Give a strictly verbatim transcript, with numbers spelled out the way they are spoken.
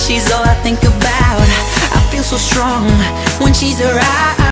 she's all I think about. I feel so strong when she's around.